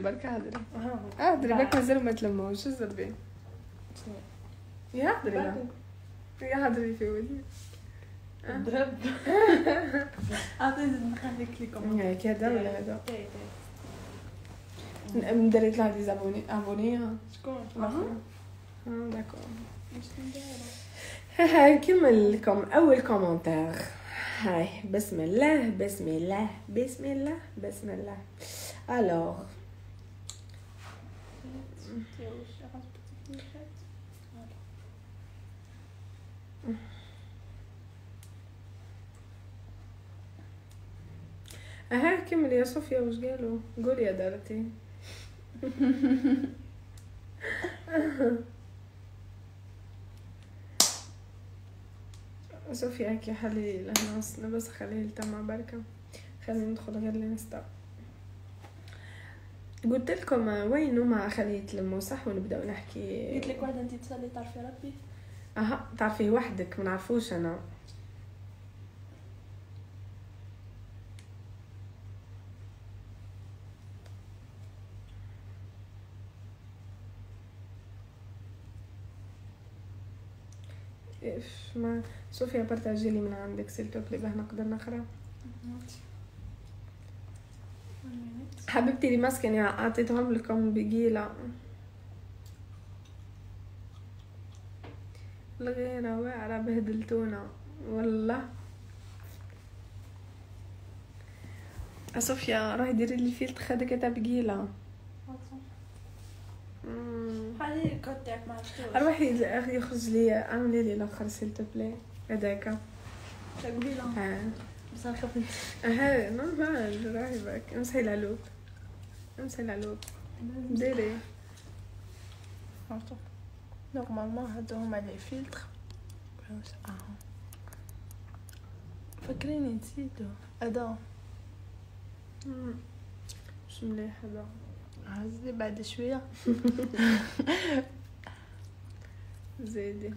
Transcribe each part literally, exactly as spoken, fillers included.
برك هدري اها هدري برك مازالوا ما تلموش الزبين يا هدري لا يا هدري في ودي الذهب اعطيني نخليك لكم هيك هذا ولا هذا دريت لها دي زابوني ابونيه شكون اه داكور هاي نكمل لكم اول كومنتير. هاي بسم الله بسم الله بسم الله بسم الله الوغ اها كمل يا صوفيا وش قالوا قولي يا دارتي صوفيا هكي حلي لهنا وصلنا بس خليه تما بركة خلينا ندخل غير الانستا. قلت لكم وينو مع خليه تلموا صح ونبداو نحكي. قلت لك واحدة انتي تصلي تعرفي ربي اها تعرفي وحدك ما نعرفوش انا إيش ما صوفيا بارتاجي لي من عندك سيل توبلي باه نقدر نقرا. حبيبتي لي ماسكني اعطيتهم لكم بقيله الغيره واعره بهدلتونا والله. صوفيا راهي ديري لي فيلتر خدك تاع بقيله هذه الكود تاعك ما عرفتوش اروحي اخي يخرج لي اعملي لي الاخر سيل توبلي هذاك تاع قبيله ها بس انا خفت ها نورمال راهي باك امسحي العلوب امسحي العلوب ديري نورمالمون هادو هما لي فيلتر اه فاكريني نسيتو هذا مش مليح هذا هزي بعد شويه زيدي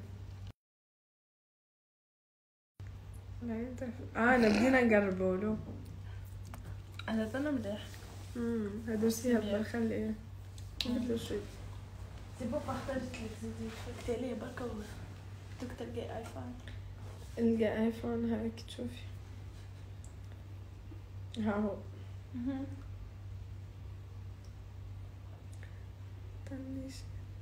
لا ينتف اه انا بدينا نقربوا له انا تنا مليح امم هادو سيها خليه نبدلو شوي سي بابا اخترت لك زيدي فكتي ليه بركه دوك تلقى ايفون نلقى ايفون هاك تشوفي ها هو تنيش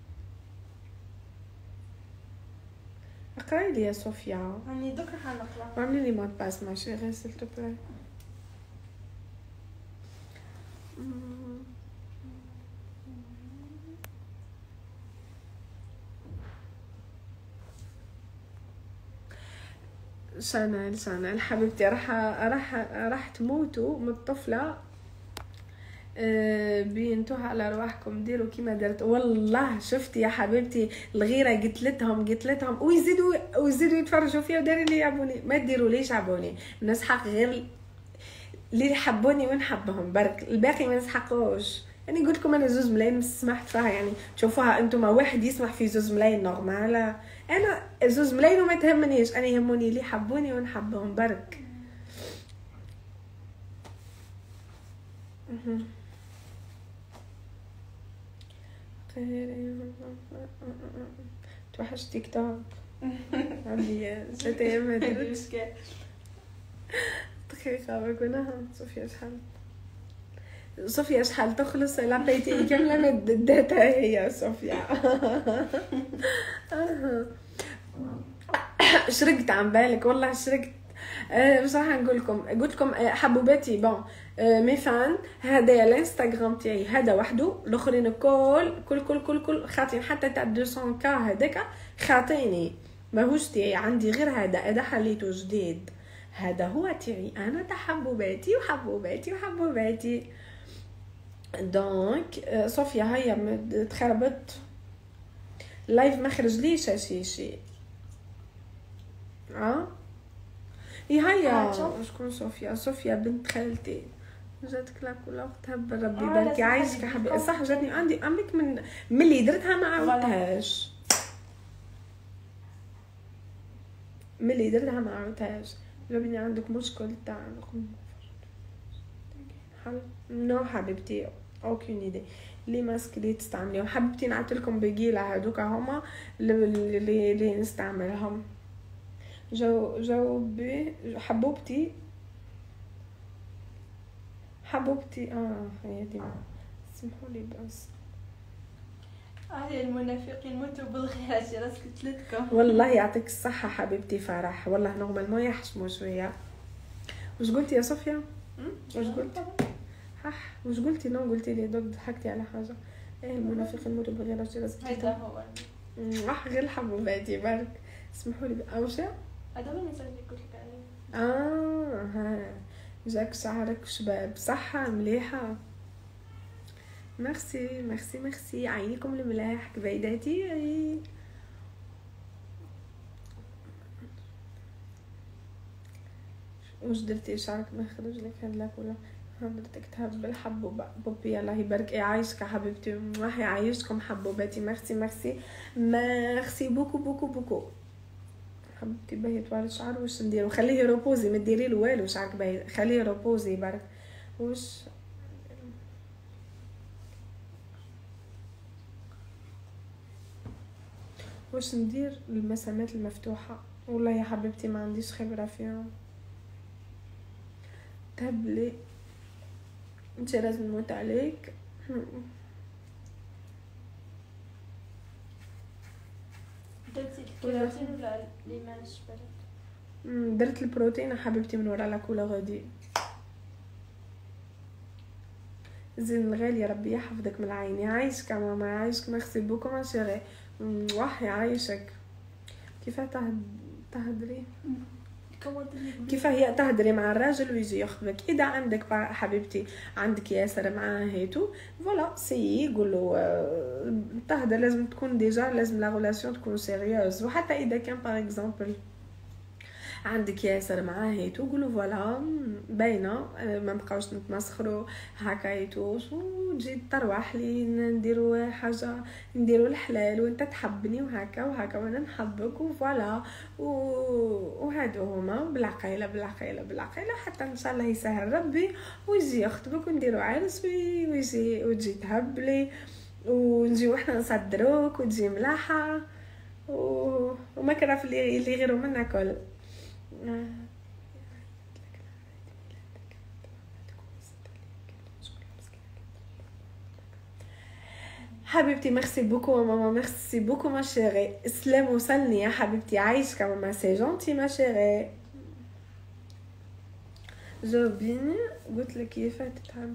اقراي لي يا صوفيا راني دوك راح نقرا اعملي لي مود باس ماشي غير سيل تو بلاي. شانيل شانيل حبيبتي راح راح راح تموتوا من الطفله بينتوها على رواحكم ديروا كيما درت والله. شفتي يا حبيبتي الغيره قلت لهم قلت لهم ويزيدوا ويزيدوا يتفرجوا فيا وداروا لي يعبوني. ما ديروا ليش عبوني الناس حق غير اللي يحبوني ونحبهم برك الباقي ما نسحقوش. يعني قلت لكم انا زوز ملايين سمحت فيها يعني تشوفوها انتم واحد يسمح في زوز ملايين نورمال. انا زوز ملايين وما تهمنيش انا يهموني اللي يحبوني ونحبهم برك. توحش تيك توك عندي ست ايام ما درتش دقيقه بكونها. صوفيا شحال صوفيا شحال تخلص لقيتي كامله ما داتها هي صوفيا شرقت عن بالك والله شرقت. أه بصراحه نقول لكم قلت لكم حبوباتي بون أه ميفان هذا الانستغرام تاعي هذا وحده الاخرين كل كل كل كل كل خاطين حتى تاع مئتين كا هذاك خاطيني ماهوش تاعي عندي غير هذا هذا حليته جديد هذا هو تاعي انا تاع حبوباتي وحبوباتي وحبوباتي. دونك أه صوفيا هيا تخربت لايف ما خرج ليش شي شي اه هيا شكون صوفيا صوفيا بنت خالتي جاتك لا كل وقتها بربي بالك عايشك حبيبي صح جاتني عندي عمرك من ملي درتها ما عاودتهاش ملي درتها ما عاودتهاش. جابني عندك مشكل تاع حل نو حبيبتي اوكين ايدي. لي ماسك اللي تستعمليهم حبيبتي نعطيلكم بقيله هذوك هما اللي اللي, اللي نستعملهم. جو جاوبي حبوبتي حبوبتي اه هي دي سمحوا لي بس. هذه المنافقين موتوا بالخير اجي راسك تلتكم. والله يعطيك الصحه حبيبتي فرح، والله نورمالمون يحشموا شويه. واش قلتي يا صوفيا؟ واش قلت؟ حح واش قلتي؟ نو قلتي لي دوك ضحكتي على حاجه. ايه المنافقين موتوا بالغير اجي راسك. هذا هو راح غير حبوباتي برك اسمحوا لي. اوش هذا هو المثال اللي قلت لك عليه. اه ها جاك شعرك شباب صحة مليحة. ميرسي ميرسي ميرسي عينيكم الملاح كبيداتي. أي. واش درتي شعرك ما خرج لك هلاك ولا درتك تهب بالحبوبة؟ بوبي الله يبارك يعيشك حبيبتي، راح يعيشكم حبوباتي. ميرسي ميرسي ميرسي بوكو بوكو بوكو حبيبتي. باهي طوال الشعر واش نديرو؟ خليه روبوزي ما ديري له والو شعرك باهي خليه روبوزي برك. واش واش ندير المسامات المفتوحه؟ والله يا حبيبتي ما عنديش خبره فيهم. تهبلي انت لازم نموت عليك. درتي الكيراتين ولا ليماش برك؟ درت البروتين حبيبتي من ورا لاكولا غادي. زين الغالي ربي يحفظك من العين. يعيشك ماما يعيشك. ميرسي بوكو ما شيري. واح يعيشك. كيف تهدري كيف هي تهدري مع الراجل ويجي يخطبك؟ اذا عندك حبيبتي عندك ياسر معاه هيتو فوالا سي قول له تهدر. لازم تكون ديجا لازم لا ريلاسيون تكون سيريوز. وحتى اذا كان باغ اكزومبل عندك ياسر معاه هيتو قولوا فوالا باينه ما نبقاوش نتمسخروا هكايتو وتجي تروح لي نديروا حاجه نديروا الحلال وانت تحبني وهكا وهكا وانا نحبك وفوالا وهادو هما بالعقيله بالعقيله بالعقيله حتى ان شاء الله يسهل ربي ويجي يخطبك ونديروا عرس ويجي وتجي تهبلي ونجيو احنا نصدروك وتجي ملاحه وما كرف اللي اللي غيروا منا كل. حبيبتي ميرسي بوكو ماما ميرسي بوكو ما شيري. السلام وصلني يا حبيبتي عايشك ماما سي جونتي ما شيري. جاوبيني قلت لك كيف تتعاملي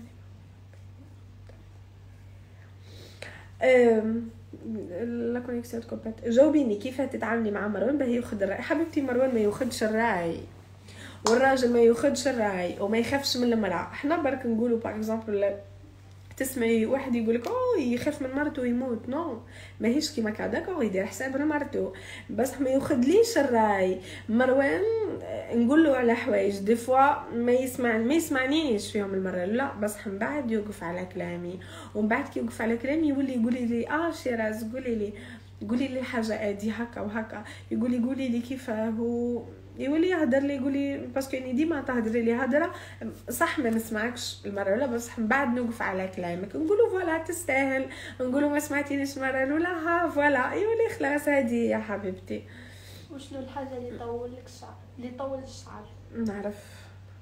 أم... لا كونيكسيون كوبات. جاوبيني كيف تتعاملي مع مروان باهي ياخذ الراي؟ حبيبتي مروان ما ياخذش الراي والراجل ما ياخذش الراي وما يخافش من المراه. احنا برك نقولوا باغ اكزومبل تسمعي واحد يقولك او يخاف من مرته يموت نو ماهيش كيما هكاك يدير حساب لمرته بس ما ياخذليش الراي. مروان نقول له على حوايج دي فوا ما يسمع ما يسمعنيش فيهم المره لا بس من بعد يوقف على كلامي ومن بعد كي يوقف على كلامي يولي يقولي لي اه شيراز قولي لي قولي لي حاجه ادي هكا وهكا يقولي قولي لي كيف هو يولي يهدر لي يقولي باسكو اني ديما تهدري لي هدره صح ما نسمعكش المره الاولى بس من بعد نوقف على كلامك نقولوا فوالا تستاهل نقولوا ما سمعتينيش المره الاولى ها فوالا يولي خلاص هذه يا حبيبتي. وشنو الحاجه اللي طول لك الشعر اللي طول الشعر؟ نعرف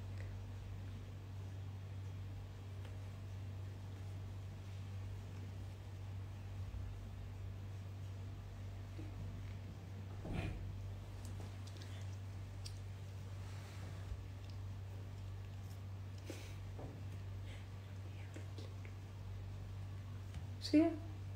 شي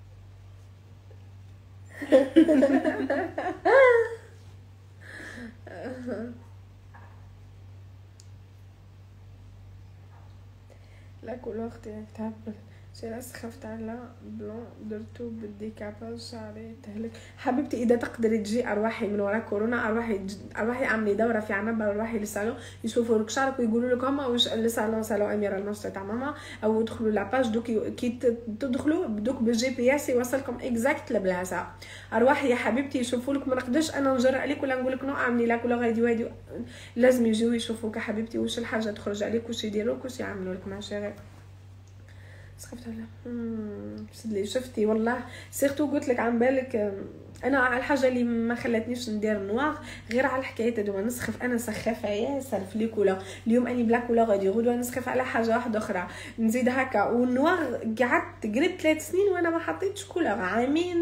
لا كل وقت تهبل شراس خفت على بلون درتو بالديكاباج شعري تهلك. حبيبتي اذا تقدري تجي ارواحي من وراء كورونا ارواحي ارواحي عملي دوره في عنبه ارواحي للصالون يشوفوا لك شعرك ويقولوا لك هما واش الصالون صالون اميره المنشطه تاع ماما او دخلوا لاباج دوك كي تدخلوا بدوك بالجي بي اس يوصلكم اكزاكت لبلاصه. ارواحي يا حبيبتي يشوفوا لك ما نقدرش انا نجرأ عليك ولا نقول لك نو اعملي لك ولا غادي وادي لازم يجيو يشوفوك يا حبيبتي واش الحاجه تخرج عليك واش يديروا لك واش يعملوا لك ماشي غير سخفت على اللي شفتي والله سيرتو قلت لك عن بالك. انا على الحاجه اللي ما خلتنيش ندير نواغ غير على الحكايه هذو نسخف. انا سخافه ياسر في ليكولا. اليوم اني بلاك ولا غادي غدوه نسخف على حاجه واحده اخرى نزيد هكا. والنواغ قعدت قريت ثلاث سنين وانا ما حطيتش كولر عامين.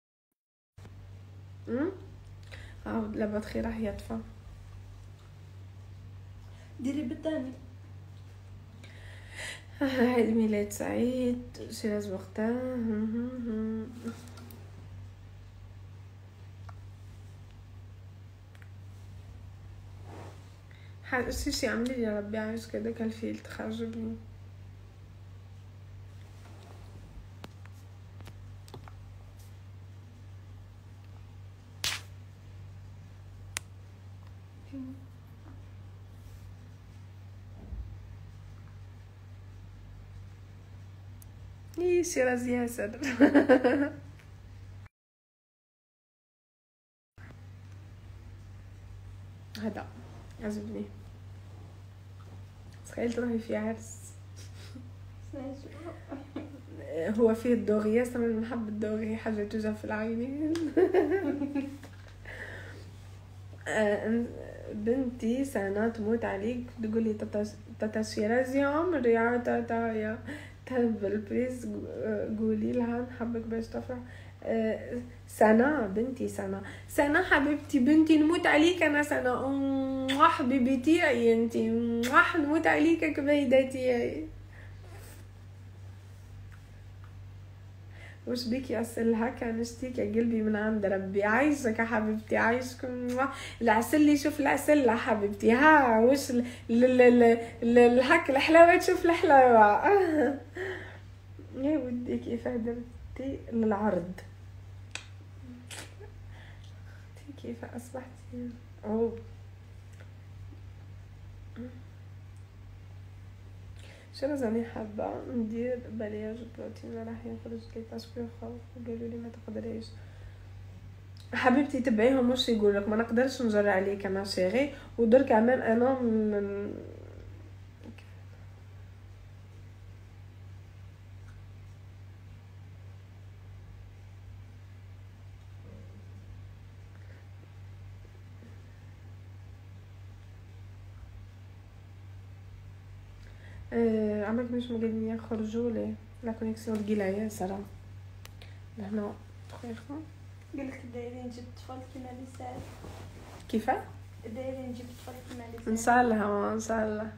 امم عاود لا بطخي راح يطفى. ديري بالثاني. عيد ميلاد سعيد شيراز وقتها. حاجة شي عملي لي يا ربي عايش كده كالفيل تخرجبني. ايه شيراز ياسر. هذا عجبني. تخيل تروحي في عرس هو فيه الدوغي ياسر من محب الدوغي حاجة توجع في العينين. بنتي سنة تموت عليك تقولي تاتا شيراز يا عمري يا تاتا يا تحب البريز قولي لها نحبك باش تفرح. سنة بنتي سنة سنة حبيبتي بنتي نموت عليك انا سنة. ام حبيبتي يا انتي ام نموت عليك كبيدتي. وش بيكي اسال هكا نشتيك يا قلبي من عند ربي. عايشك يا حبيبتي عايشكم العسل اللي شوف العسل يا حبيبتي. ها وش الهك الحلاوه تشوف الحلاوه. يا ودي كيف هدرتي للعرض كيف اصبحتي. اوه شو راني حابه ندير بالياج بروتين راح يخرج لي باسكو خوف وقالوا لي ما تقدريش. حبيبتي تبعيهم واش يقولك ما نقدرش نجر عليك انا شيري ودرك كمان انا من أه عمرك مش مقدرين يخرجوا لي لا كونيكسيون ثقيله ياسر لهنا دقيقه. قالك دايرين نجيب طفل كيما لسان. كيف دايرين نجيب طفل كيما لسان. نصالها نصالها.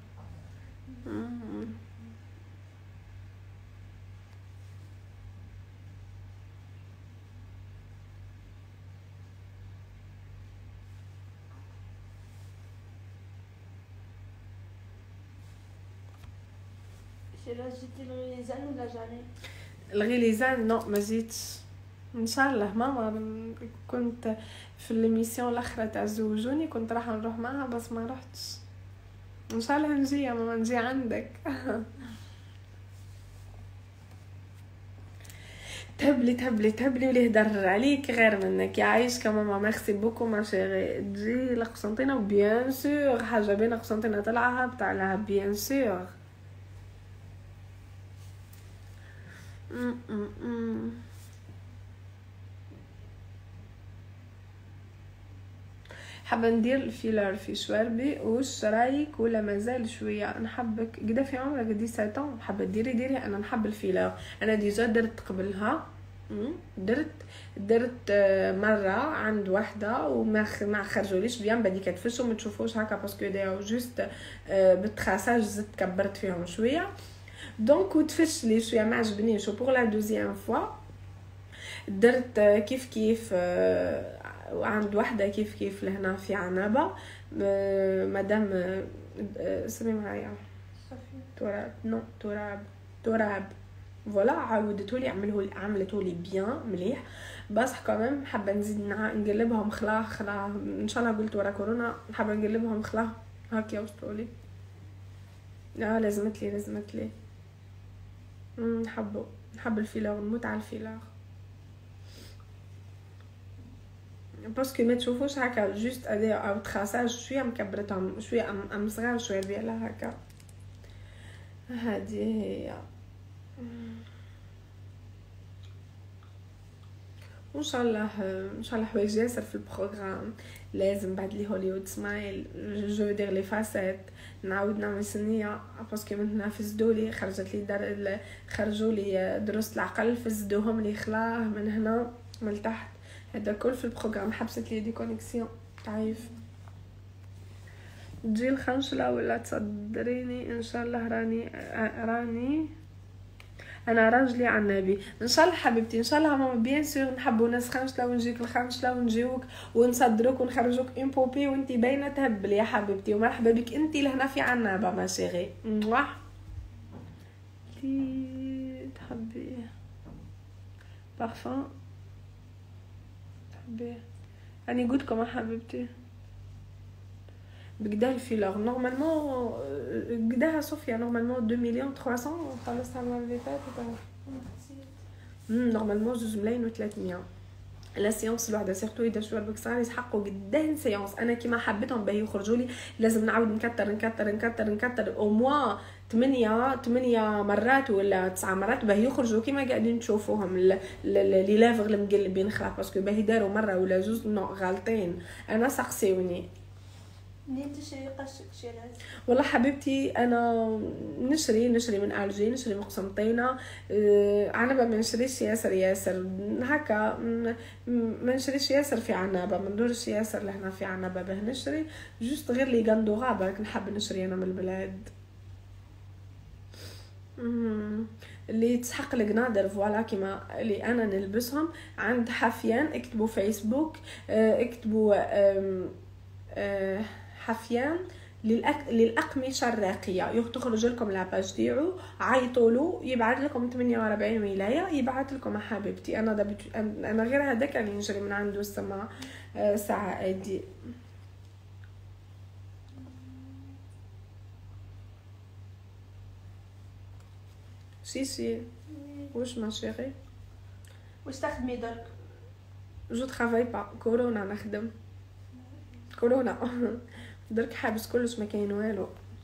شيراز جيتي الغليزان ولا جاني؟ الغليزان نو ما زيتش ان شاء الله. ماما كنت في الميسيون الاخرى تاع زوجوني كنت راح نروح معها بس ما رحتش. ان شاء الله نجي يا ماما نجي عندك. تهبلي تهبلي تهبلي ولي هدر عليك غير منك يا عايش كماما. ميرسي بوكو ما شيري. تجي لقسنطينه بيان سور حاجه بين قسنطينه طلعها بتاع لها بيان سور. حابه ندير الفيلر في شواربي وش رايك ولا مازال شويه؟ نحبك قدا في عمرك دي سبعة حابه ديري ديري. انا نحب الفيلر. انا ديجا درت قبلها درت درت مره عند وحده وما ما خرجوليش بيان بدي كتفش وما تشوفوش هكا باسكو داو جوست بالتراساج زدت كبرت فيهم شويه دونك وتفش لي شويه ما عجبنيش. بور لا دوزيام فوا درت كيف كيف عند وحده كيف كيف لهنا في عنابه مدام سمي معايا تراب نو تراب تراب فوالا عاودتولي عمله عملته لي بيان مليح بس كمان حابه نزيد نقلبهم خلا خلا ان شاء الله قلت ورا كورونا حابه نقلبهم خلا هاكيا وصلولي. لا لازمت لي لازمت لي نحبه نحب الفيلر نموت على الفيلر باسكو ما تشوفوش هكا جوست ادي او تراساج شويه مكبرتهم شويه ام صغار شويه بيلا هكا. هذه هي وان شاء الله ان شاء الله حوايج ياسر في البروغرام. لازم بعد لي هوليوود سمايل جو دير لي فاسيت نعاود نعمل سنيه باسكو من هنا فزدوا لي خرجت لي دار خرجوا لي دروس العقل فزدوهم لي خلاه من هنا من تحت. هذا كل في البروغرام. حبست لي دي كونيكسيون تعرف تجي الخنشله ولا تصدريني ان شاء الله. راني راني انا راجلي على النبي ان شاء الله حبيبتي ان شاء الله. ماما بيان سور نحبوا ناس خنشله ونجيك الخنشله ونجيوك ونصدروك ونخرجوك اون بوبي وانتي باينه تهبل يا حبيبتي. ومرحبا بك انتي لهنا في عنابه ما شيغي موح تي تحبي بارفان تحبي. راني قلتلكم حبيبتي بقدا الفيلر نورمالمون قداها صوفيا نورمالمون اثنين مليون وثلاثمية خلصتها المره اللي فاتت. نورمالمون جوج ملايين وثلاثمية. لا سيونس الوحده سيرتو اذا شويه بك صار يسحقوا قداه سيونس. انا كيما حبيتهم باهي يخرجوا لي لازم نعاود نكتر نكتر نكتر نكتر او موا ثمانية ثمانية مرات ولا تسعة مرات باهي يخرجوا كيما قاعدين تشوفوهم لي لافغ المقلبين خلاص باسكو باهي داروا مره ولا جوج نو غالطين. انا سقسيوني منين تشري قشك شيرات؟ والله حبيبتي انا نشري نشري من الجي نشري من قسنطينه. أه عنبه ما نشريش ياسر ياسر هكا ما نشريش ياسر في عنبه ما ندورش ياسر لهنا في عنبه باه نشري جوست غير لي غندوغا برك نحب نشري انا من البلاد اللي تسحق القنادر فوالا كيما اللي انا نلبسهم عند حفيان. اكتبوا فيسبوك أه اكتبوا أه أه حفيان للأك... للاقمشه الراقيه تخرج لكم لاباج تاعو عيطوا له يبعث لكم ثمانية وأربعين ولايه يبعث لكم حبيبتي. انا دابا انا غير هذاك اللي نجري من عنده السما أه ساعه ادي سي سي واش ما شيري واش تخدمي درك؟ جو ترافاي با كورونا نخدم كورونا درك حابس كلش ما كاين والو.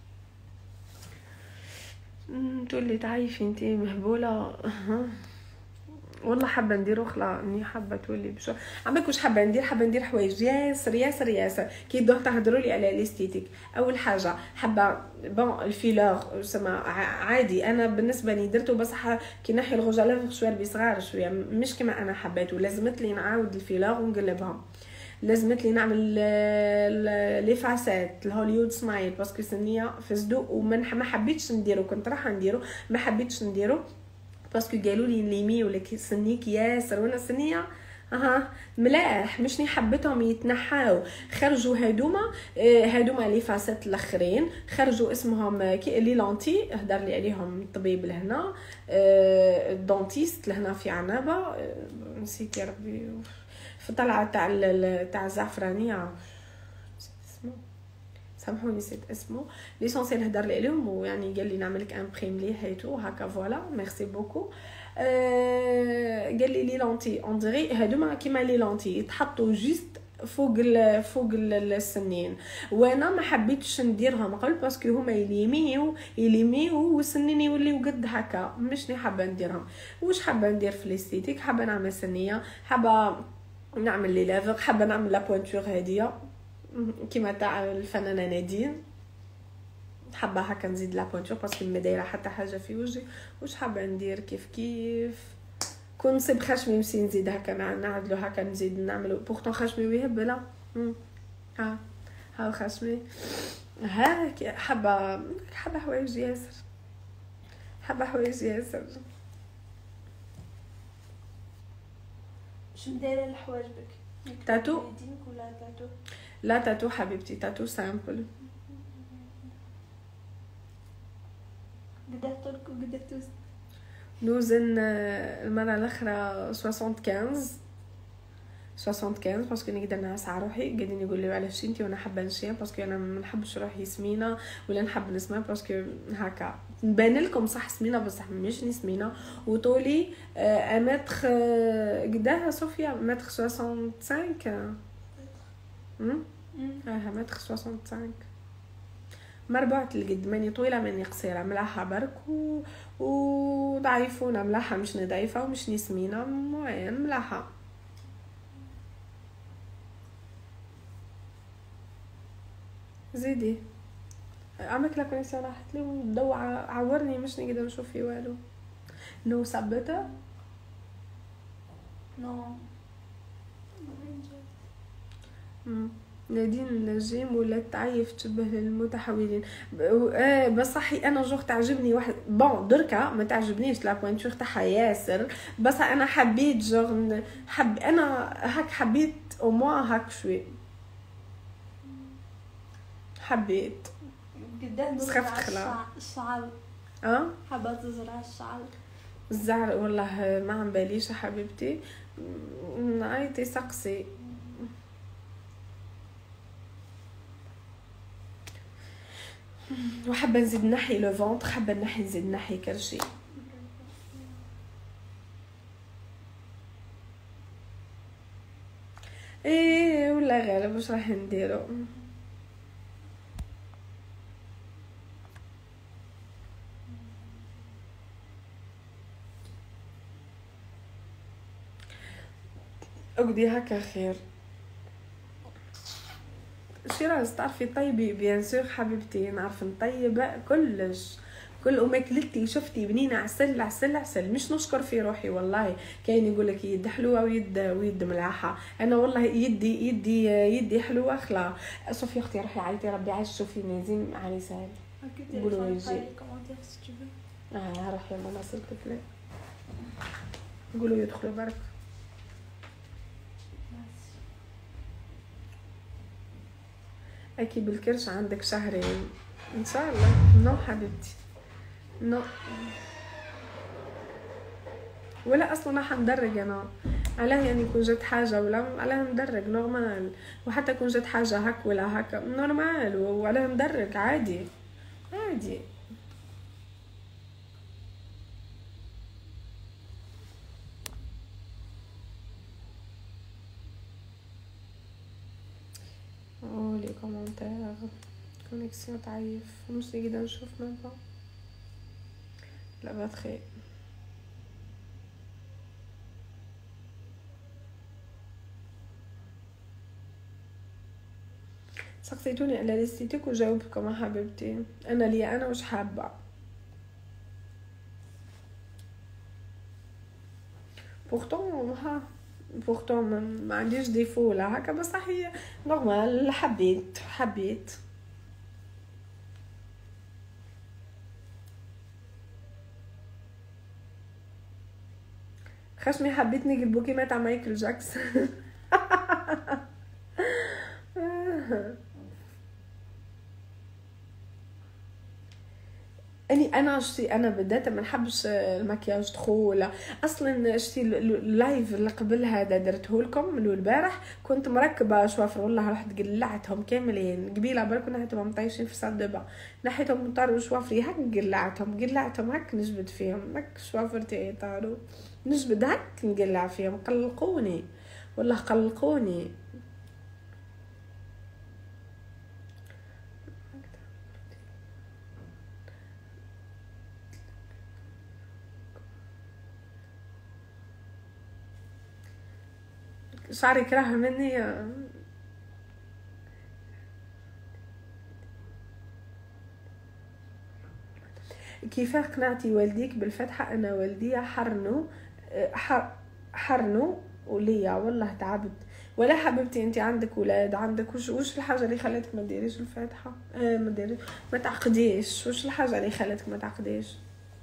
تولي تعيفي انتي مهبوله والله حابه نديرو خلا اني حابه تولي بشو عمرك واش حابه ندير. حابه ندير حوايج ياسر ياسر ياسر كي دوك تهضروا لي على ليستيتيك. اول حاجه حابه بون الفيلور سما عادي انا بالنسبه لي درته بصح كي نحي الغجاله شويه بصغار شويه مش كما انا حبيته. لازمت لي نعاود الفيلور ونقلبهم. لازمت لي نعمل لي فاسات الهوليوود سمايل باسكو سنيه فزدو ومن ما حبيتش نديرو. كنت راح نديرو ما حبيتش نديرو باسكو قالوا لي ليمي ولا سنيك ياسر وانا سنيه اها ملاح مشني حبيتهم يتنحاو. خرجوا هادوما هادوما لي فاسات الاخرين خرجوا اسمهم لي لانتي هدر لي عليهم الطبيب لهنا الدونتيست لهنا في عنابه نسيت يا ربي في طلعه تاع تاع الزعفرانيه اسمه سامحوني نسيت اسمه ليسونسيال هدر لي عليهم ويعني قال لي نعمل لك امبريم ليه هيتو هكا فوالا ميرسي بوكو. أه قال لي لي لونتي اون ديري هادوما كيما لي لونتي يتحطوا جوست فوق ال فوق ال السنين وانا ما حبيتش نديرهم قبل باسكو هما يليميو يليميو والسنين يوليو قد هكا مشني حابه نديرهم. واش حابه ندير في الاستيتيك حابه نعمل سنيه حابه نعمل لي لافغ حابه نعمل لا بوينتور هاديه كيما تاع الفنانه نادين حابه هكا نزيد لا بوينتور باسكو ما دايره حتى حاجه في وجهي. واش حابه ندير كيف كيف كون نصيب خشمي نمشي نزيد هكا نعدلو هكا نزيد نعملو بورتون خشمي ويهبل ها ها خشمي هاك حابه حابه حوايج ياسر حابه حوايج ياسر. شنو دايره الحوايج بك؟ تاتو ولا تاتو؟ لا تاتو حبيبتي تاتو سامبل. قدرت تركو قدرت توز نوزن المره الاخرى خمسة وخمسين خمسة وخمسين باسكو نقدر نعس على روحي. قاعدين يقول لي علاش انتي وانا حابه نشي باسكو انا ما نحبش روحي سمينه ولا نحب نسمع باسكو هكا نبان لكم صح سمينه بصح مش سمينه. وطولي ا متر قداها صوفيا متر خمسة وستين امم اه متر خمسة وستين مربوعة القد، ماني طويلة ماني قصيرة، ملاحة برك و... وضعيفونة، ملاحة مش ضعيفة ومش سمينة، معين ملاحة. زيدي عملك لا كونيكسيون راحت لي والضو عورني مش نقدر نشوف في والو. نو ثبتها نو نادين النجيم ولا تعيف تشبه للمتحولين. اه بصحي انا جوغ تعجبني واحد بون دركا ما تعجبنيش لا بوينتور تاعها ياسر، بس انا حبيت جوغ حب انا هاك حبيت او موا هاك شوي حبيت قدام سخفت خلا الشعر. اه حابه تزرع الشعر الزعر والله ما عم باليش حبيبتي، عيطي سقسي. وحابه نزيد نحي لو فونتر، حابه نحي نزيد نحي كرشي. ايه ولا غالب واش راح نديرو. اقضي هكا خير. شيراز تعرفي طيبي بيان سور حبيبتي، نعرف نطيب كلش كل وماكلتي شفتي بنينه عسل عسل عسل، مش نشكر في روحي والله. كاين يقول لك يد حلوه ويد ويد ملاحه، انا والله يدي يدي يدي حلوه خلا. صوفيا اختي روحي عيطي ربي عايش شوفي نازم علي سهل قولوا يجي. اه روحي يا ماما صرت فلان قولوا يدخلوا برك. اكي بالكرش عندك شهرين ان شاء الله. نو حبيبتي نو ولا اصلا راح ندرج انا علاه، يعني كون جات حاجه ولا علاه ندرج نورمال، وحتى كون جات حاجه هك ولا هك نورمال وعلاه ندرج عادي عادي. او لي كومونتير كونيكسيون تعيف مش نقدر نشوف منها. لا بتخيل سقسيتوني على ليستيتك وجاوبكم يا حبيبتي. انا لي انا وش حابه بورتون ها بورتون ما عنديش ديفو لا هكا، بس هي نورمال حبيت حبيت. خشمي حبيت نقلبو كيما تاع مايكل جاكسون. اني انا شتي انا بدات ما نحبش المكياج دخول اصلا. شتي اللايف اللي قبل هذا درته لكم من البارح كنت مركبه شوافر والله رحت قلعتهم كاملين قبيله برك نحيتهم مطيشين في صال دبا، نحيتهم طاروا شوافري هك قلعتهم قلعتهم هك نجبد فيهم هك شوافرتي طاروا نجبد هك نقلع فيهم قلقوني والله قلقوني. شعري كره مني كيف قنعتي والديك بالفتحة؟ أنا والدي حرنو حرنو وليا والله تعبت. ولا حبيبتي انت عندك ولاد عندك وش وش الحاجة اللي خلتك ما ديريش الفاتحة؟ اه ما ديريش ما تعقديش. وش الحاجة اللي خلتك ما تعقديش؟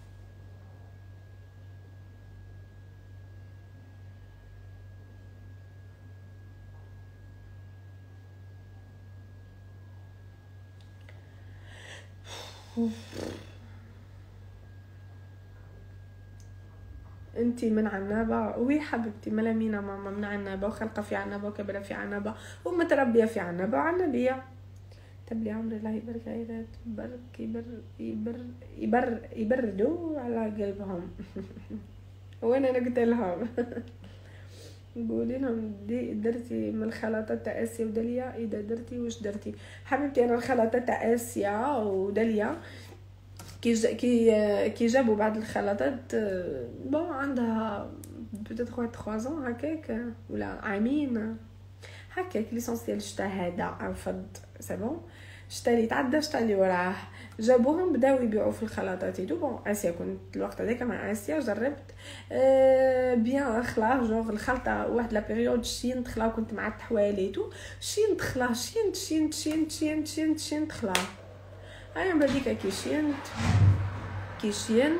انتي من عنابة؟ وي حبيبتي ملامينا ماما من عنابة وخلقة في عنابة وكبرة في عنابة ومتربية في عنابة وعنبية. تبلي عمري الله يبارك عيدات برك يبر يبر يبر يبردوا على قلبهم. وانا قلت لهم قولي لهم دي درتي من الخلطات تاع اسيا وداليا، اذا درتي واش درتي حبيبتي. انا الخلطات تاع اسيا وداليا كي جا كي كي جابوا بعض الخلطات بون عندها بيتيت ثلاثة ans هكاك ولا عامين هكاك. ليسونسيال شتا هذا رفض سي بون، شتا اللي تعدى شتا اللي وراه، جابوهم بداو يبيعوا في الخلاطات يدو. بون اسيا كنت الوقت هذاك مع اسيا جربت أه بيان خلا جوغ الخلطه واحد لا بيريود شين دخلا كنت مع التحواليتو شين دخلا شين شين شين شين شين شين دخلا. انا بديك كي شينت كي شينت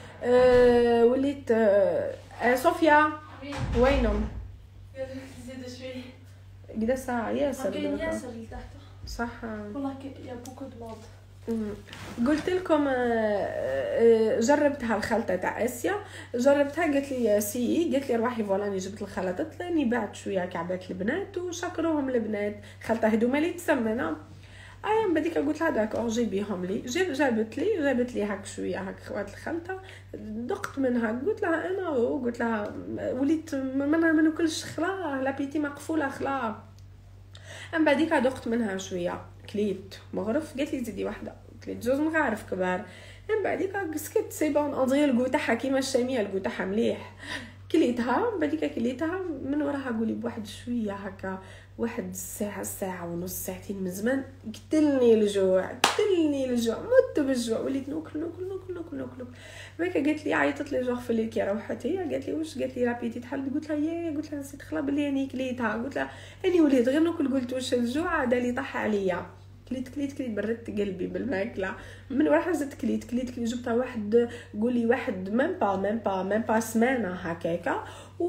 أه وليت أه صوفيا وينهم زيد شوي قدا ساعه ياسر كاين ياسر لتحت صح والله يا بوكو دو مود. قلت لكم جربتها الخلطه تاع اسيا، جربتها قالت لي سي، قالت لي روحي فولاني جبت الخلطات لاني بعت شويه كعبات البنات وشكروهم البنات خلطه هذوما اللي تسمنا. ايا من بعديك قلت لها داكور جيبيهم لي، جاب جابت لي جابت لي هاك شويه هاك خوات الخلطه دقت منها قلت لها انا وقلت لها وليت ما ناكلش خلا لابيتي مقفوله خلا. من بعديك دقت منها شويه كليت مغرف قالت لي زيدي واحده كليت جوج مغارف كبار. من بعديك سكت سي بون اندري الكو تاعها كيما الشاميه الكو تاعها مليح كليتها. من بعديك كليتها من وراها قولي بواحد شويه هكا واحد الساعه ساعه ونص ساعتين من زمان قتلني الجوع قتلني الجوع مت بالجوع وليت ناكل ناكل ناكل ناكل ناكل. هكا قالت لي عيطت لي جوغ في الليل كي روحت هي قالت لي واش قالت لي رابيتي تحل قلت لها يا قلت لها نسيت خلا بلي اني كليتها قلت لها اني وليت غير ناكل قلت واش الجوع هذا اللي طاح عليا كليت كليت كليت بردت قلبي بالماكله. من وراها زدت كليت كليت كليت جبتها واحد قولي واحد ميم با ميم با ميم با سمانه هكاكا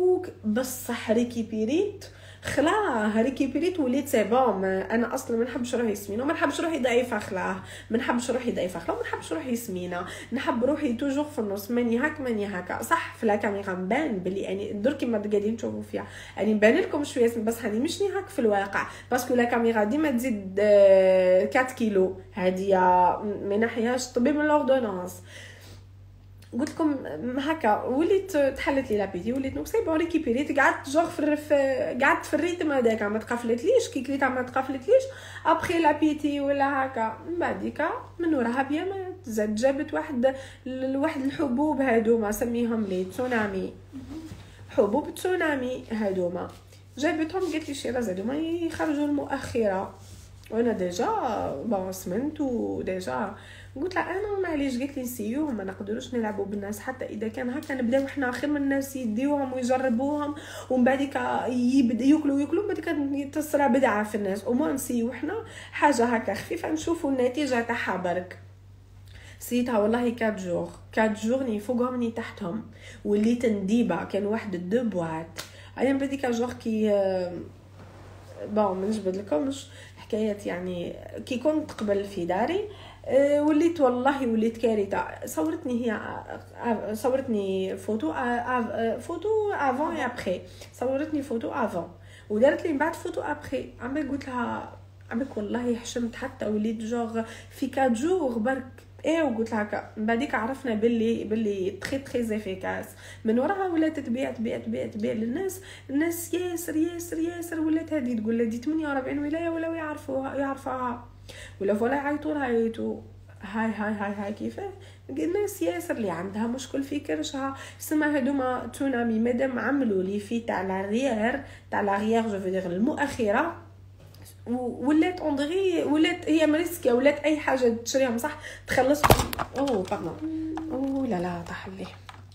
وبصح ريكيبيريت خلاه ريكيبيريت وليت سي بون. انا اصلا ما نحبش روحي سمينه وما نحبش روحي ضعيفه خلاه ما نحبش روحي ضعيفه خلاه وما نحبش روحي سمينه نحب روحي توجور في النص ماني هاك ماني هكا. صح في لا كاميرا نبان بلي اني درك كيما قاعدين تشوفوا فيها اني نبان لكم شويه بس هاني مشني هاك في الواقع باسكو لا كاميرا ديما تزيد أربعة كيلو هذه من ناحيهاش طبيب من لوردونانس. قلت لكم هكا وليت تحلت لي لابيتي وليت نوك سي بون ريكيبيريت قعدت جوغ في الرف قعدت في الريتم هذاك ما تقفلتليش كي كليتها ما تقفلتليش ابخي لابيتي ولا هكا. من بعديك من وراها بيا ما زاد جابت واحد واحد الحبوب هادوما سميهم لي تسونامي حبوب تسونامي هادوما جابتهم قالت لي شيرا زادوما يخرجوا المؤخره وانا ديجا بون سمنت وديجا قلت لها انا معليش قالت لي نسيوهم ما نقدروش نلعبوا بالناس حتى اذا كان هكا نبداو احنا خير من الناس يديوهم ويجربوهم ومن بعديك يبدا ياكلوا ياكلوا بعد تصرى بدعه في الناس وما نسيو احنا حاجه هكا خفيفه نشوفوا النتيجه تاعها برك. سيتها والله كات جور كات جور ني فوقهم ني تحتهم وليت نديبه كان واحد دو بواط ايام بديك جور كي بون ما نجبد لكمش حكايات يعني كي كنت قبل في داري أه وليت والله وليت كارثه. صورتني هي صورتني فوتو أه فوتو افون اي ابري صورتني فوتو افون ودارت لي من بعد فوتو ابري. عمي قلت لها عمك والله حشمت حتى وليت جوغ في كات جور برك ايه وقلت لها هكا. من بعديك عرفنا باللي باللي تري تري افيكاس من وراها ولات تبيع تبيع تبيع تبيع للناس. الناس ياسر ياسر ياسر ولات هذه تقول لها دي ثمانية وأربعين ولايه ولا يعرفوها يعرفوها ولا فولا يعيطوا لها يعيطوا هاي هاي هاي هاي كيفاه الناس ياسر اللي عندها مشكل في كرشها سما هذوما تسونامي مادام عملوا لي في تاع لاريير تاع لاريير جو فودير المؤخره ولات اندغي ولات هي مريسكيه ولات اي حاجه تشريهم صح تخلص. اوه باردون اوه لا لا طاح لي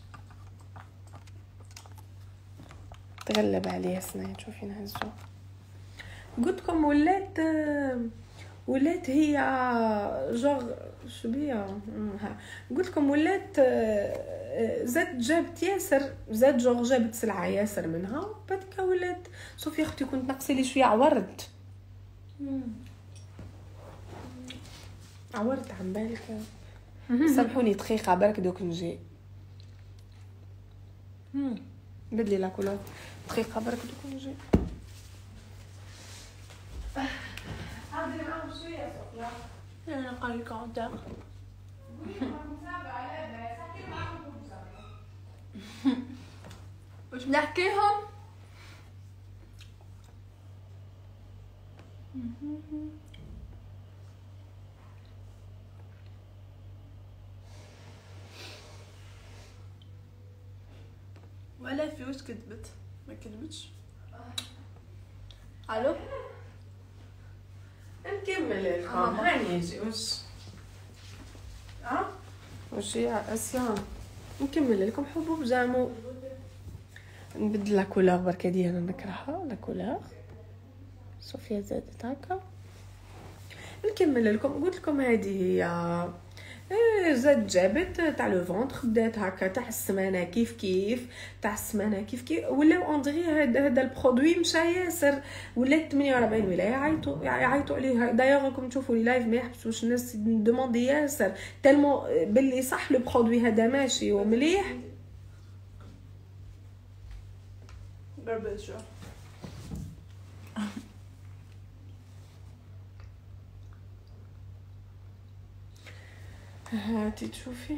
تغلب عليه سنايا تشوفي نهزو. قلت لكم ولات ولات هي جوغ شبيه قلت لكم ولات زاد جابت ياسر زاد جوغ جابت سلعه ياسر منها بعدك ولات صوفي اختي كنت نقصي لي شويه عورت عورت عن بالك سامحوني دقيقه برك دوك نجي بدلي لا كولور دقيقه برك دوك نجي عادي معاهم شويه صوفيا انا قال لك قدام واش نحكيهم ولا في وش كتبت ما كتبتش. الو نكمل لكم هاني يجي وش اه وش يا اسيا نكمل لكم حبوب جامو. نبدل لا كولور بركا دي انا نكرهها لا كولور. صوفيا زادت هكا. نكمل لكم قلت لكم هذه هي زاد جابت تاع لو فونتر خدات هكا تاع السمانه كيف كيف تاع السمانه كيف كيف ولا اندغي هذا هذا البرودوي مشى ياسر ولا ثمانية وأربعين ولايه يعيطوا يعيطوا عليه. دايوغ راكم تشوفوا لي لايف ما يحبسوش الناس دوموندي ياسر تالمو باللي صح لو برودوي هذا ماشي ومليح. بربشو هاتي تشوفي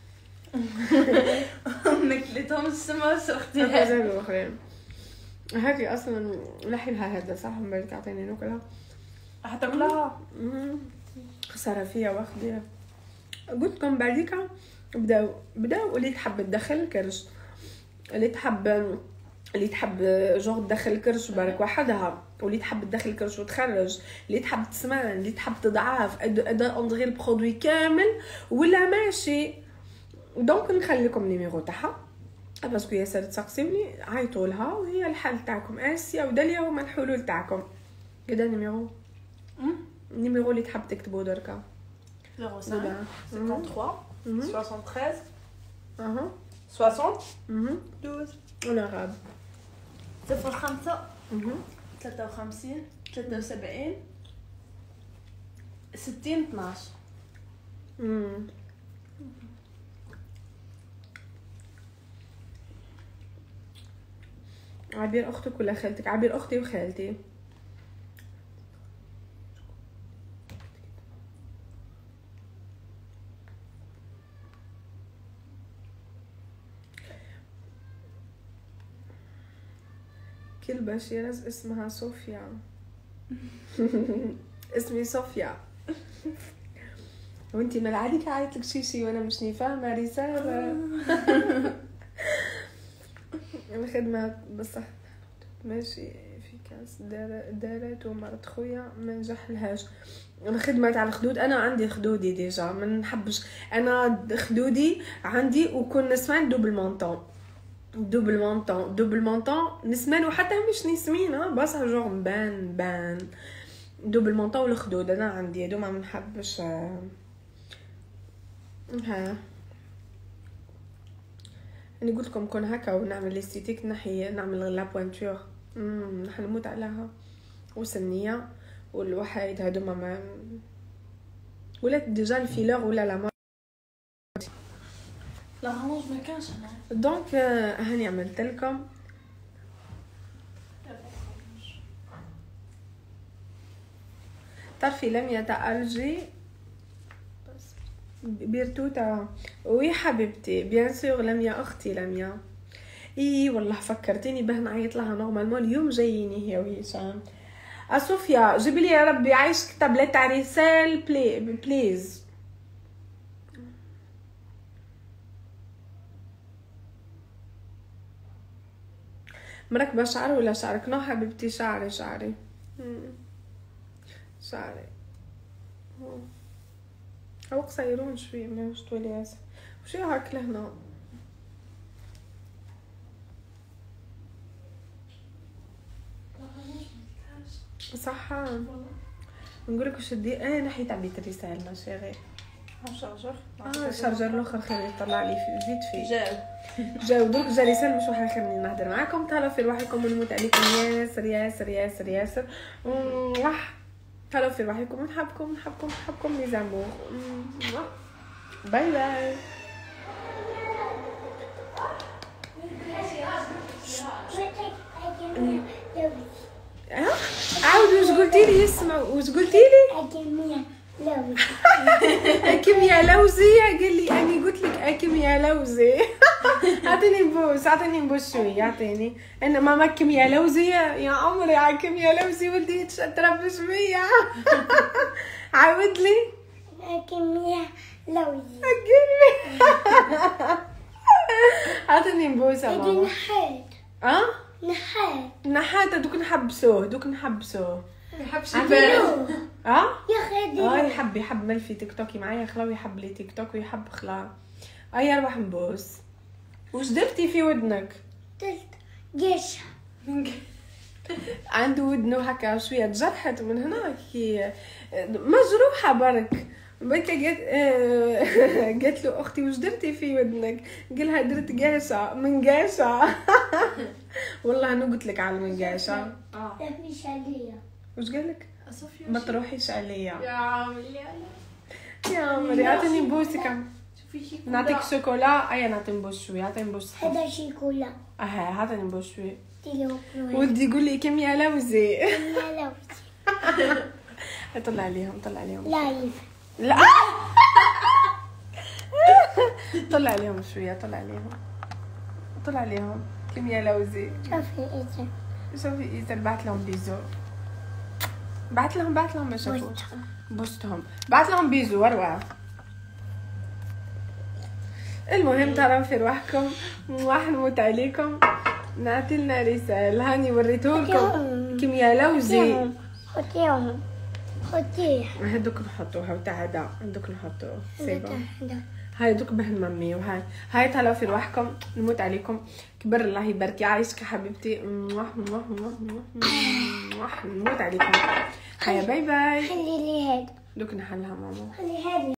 مكلتهم السما سختي هذا اخرين. هذه اصلا لحمها هذا صح من بالك اعطيني ناكلها حتى كلها خساره فيها واخديها. قلت لكم بعديك بداو بداو اللي تحب تدخل الكرش اللي تحب اللي تحب جوغ تدخل الكرش بارك وحدها واللي تحب تدخل الكرش وتخرج اللي تحب تسمان اللي تحب تضعف ادا اندغي البرودوي كامل ولا ماشي. دونك نخلي لكم نيميرو تاعها باسكو ياسر تسقسيوني عيطوا لها وهي الحل تاعكم اسيا وداليا هما الحلول تاعكم. كدا نيميرو نيميرو اللي تحب تكتبوا دركا صفر خمسة ثلاثة وثلاثين ثلاثة وستة اها ستين اها دوز ولا غاب صفر خمسة ثلاثة وخمسين ثلاثة وسبعين ستين اثناش. امم عبير اختك ولا خالتك؟ عبير اختي وخالتي. كل بشيرة اسمها صوفيا. اسمي صوفيا. وانتي ما العادي عيط لك شي شي وانا مش فاهمه رساله. الخدمه بصح ماشي في كاس دارت ومرت خويا ما نجحلهاش. الخدمه تاع الخدود انا عندي خدودي ديجا ما نحبش انا خدودي عندي وكون نسمان دوبل مونطون دوبل مونطون دوبل مونطون نسمان وحتى مش نسمين بصح جوغ بان بان دوبل مونطون والخدود انا عندي هادو ما نحبش. ها انا قلت لكم كون هكا ونعمل ليستيتيك نحي نعمل لا بوينتور امم نحنموت عليها وسنيه والوحيد هادو ما ولا ديجا الفيلر ولا لا لا راموج ما كانش هنا. دونك هاني عملت لكم تعرفي لميا تاع الجي بيرتوتا. وي حبيبتي بيان سور لميا اختي لميا. اي والله فكرتيني به نعيط لها نورمالمون اليوم جاييني هي وهشام. صوفيا جيبي لي يا ربي عايشك تابلت تاع رسال بلي بليز. مركبه شعر ولا شعرك؟ نو حبيبتي شعري شعري شعري هو قصيرون شويه ماهوش طويل ياسر. وشي هاك لهنا صح نقولك واش دير. اه نحيت عبيت الرسائل ما شيغي شارجر اه الشارجر الاخر خليه يطلع لي في فيت في جاو جاو دوك جا رساله مش واحد خليني نهضر معاكم. تهلاو في رواحكم ونموت عليكم ياسر ياسر ياسر ياسر. واه تهلاو في رواحكم ونحبكم نحبكم نحبكم لي زامور. باي باي. ها عاود واش قلتي لي يسمعوا واش قلتي لي؟ أكيميا لوزي. اكيم يا لوزي قال لي اني قلت لك اكيم يا لوزي. اعطيني بوس اعطيني بوس شويه اعطيني. انا ماما كيمياء لوزيه يا عمري على كيمياء لوزي ولدي تربي شويه. عاود لي كيمياء لوزي. اعطيني بوس يا هادي ماما. نحات اه نحات نحات دوك نحبسوه دوك نحبسوه. يحب شي عندي- بان. اه يا خدي اه يحب يحب ملفي تيك توكي معايا خلا ويحب لي تيك توك ويحب خلا. اي اروح نبوس. وش درتي في ودنك؟ تلت جيش عنده ودنه هكا شويه تجرحت من هنا كي مجروحه برك. بك قالت آه، قالت له اختي وش درتي في ودنك؟ قالها درت قاشه من قاشه. والله انا قلت لك على من قاشه. اه لا مش عليا. وش قالك؟ صوفيا ما تروحيش عليا يا عمري يا عمري. اعطيني بوسك. شوفي شي نعطيك شوكولا. اي نعطي نبوس شويه اعطيني نبوس. هذا شيكولا اه اعطيني نبوس شويه. تيلو ودي يقول لي كيمياء لوزي. كيمياء لوزي. طلع عليهم طلع عليهم. لايف. لا طلع عليهم شويه طلع عليهم طلع عليهم كيمياء لوزي. شوفي إذا شوفي ايزر بعت لهم بيزو. بعت لهم بعت لهم ما شافوش. بوستهم بعت لهم بيزو وروع. المهم ترى في روحكم واحد نموت عليكم. نعطي لنا رسالة هاني وريتهولكم كيمياء لوزي. خديهم خديه. هادوك نحطوها وتعدا هادوك نحطوه سيبا. هذا هاي دوك بهن مامي وهاي هاي تهلاو في رواحكم نموت عليكم. كبر الله يبارك يعيشك حبيبتي. نموت عليكم. هيا باي باي. خلي لي هذا دوك نحلها ماما. خلي هذا